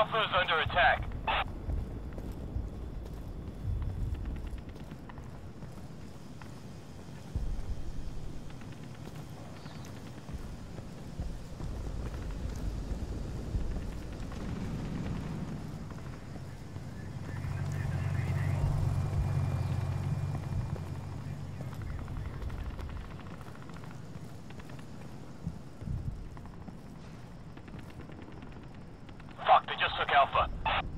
Alpha is under attack. Fuck, they just took Alpha.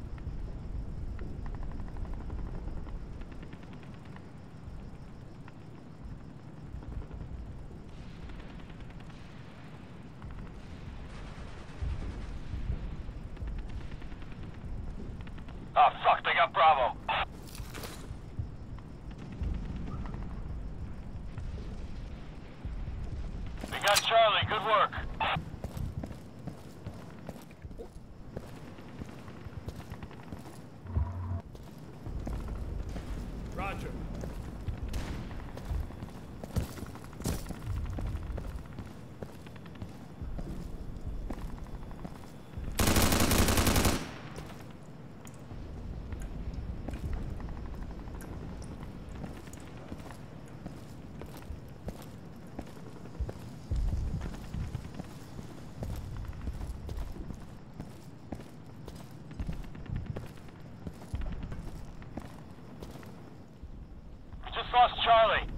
Oh, fuck, they got Bravo. We got Charlie, good work. Roger. We just lost Charlie.